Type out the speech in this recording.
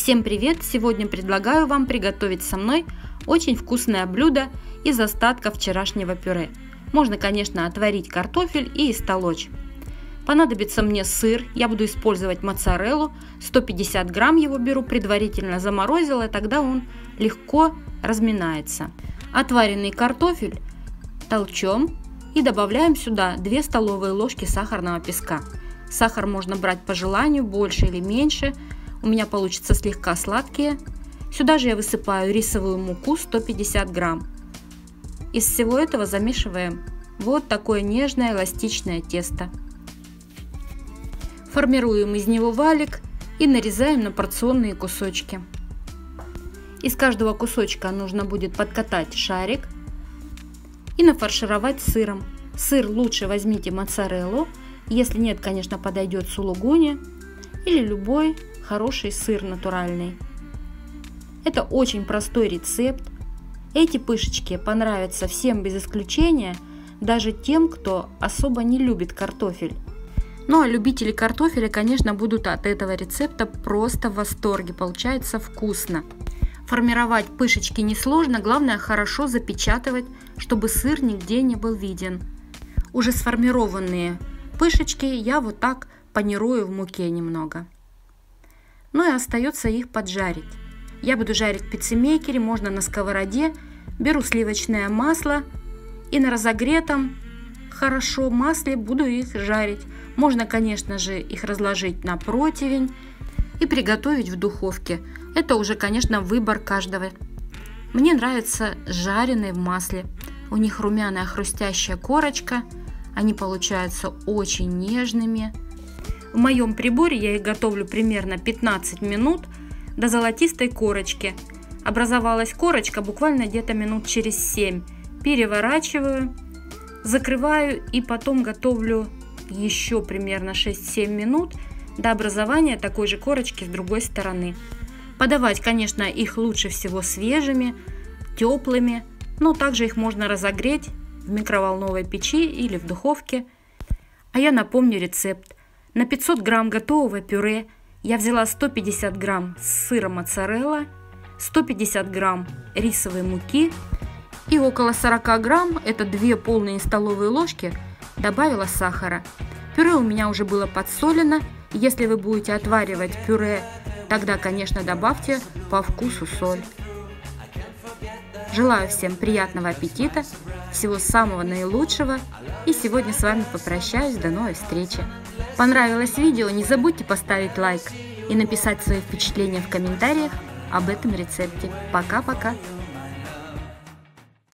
Всем привет! Сегодня предлагаю вам приготовить со мной очень вкусное блюдо из остатков вчерашнего пюре. Можно, конечно, отварить картофель и истолочь. Понадобится мне сыр, я буду использовать моцареллу, 150 грамм его беру, предварительно заморозила, тогда он легко разминается. Отваренный картофель толчем и добавляем сюда 2 столовые ложки сахарного песка. Сахар можно брать по желанию, больше или меньше. У меня получится слегка сладкие. Сюда же я высыпаю рисовую муку 150 грамм. Из всего этого замешиваем вот такое нежное эластичное тесто. Формируем из него валик и нарезаем на порционные кусочки. Из каждого кусочка нужно будет подкатать шарик и нафаршировать сыром. Сыр лучше возьмите моцареллу, если нет, конечно, подойдет сулугуни или любой хороший сыр натуральный. Это очень простой рецепт. Эти пышечки понравятся всем без исключения, даже тем, кто особо не любит картофель. Ну а любители картофеля, конечно, будут от этого рецепта просто в восторге. Получается вкусно. Формировать пышечки несложно, главное хорошо запечатывать, чтобы сыр нигде не был виден. Уже сформированные пышечки я вот так панирую в муке немного. Ну и остается их поджарить. Я буду жарить в пиццемейкере, можно на сковороде. Беру сливочное масло и на разогретом хорошо масле буду их жарить. Можно, конечно же, их разложить на противень и приготовить в духовке. Это уже, конечно, выбор каждого. Мне нравится жареные в масле. У них румяная хрустящая корочка. Они получаются очень нежными. В моем приборе я их готовлю примерно 15 минут до золотистой корочки. Образовалась корочка буквально где-то минут через 7. Переворачиваю, закрываю и потом готовлю еще примерно 6-7 минут до образования такой же корочки с другой стороны. Подавать, конечно, их лучше всего свежими, теплыми, но также их можно разогреть в микроволновой печи или в духовке. А я напомню рецепт. На 500 грамм готового пюре я взяла 150 грамм сыра моцарелла, 150 грамм рисовой муки и около 40 грамм, это 2 полные столовые ложки, добавила сахара. Пюре у меня уже было подсолено. Если вы будете отваривать пюре, тогда, конечно, добавьте по вкусу соль. Желаю всем приятного аппетита, всего самого наилучшего. И сегодня с вами попрощаюсь. До новой встречи. Понравилось видео? Не забудьте поставить лайк и написать свои впечатления в комментариях об этом рецепте. Пока-пока!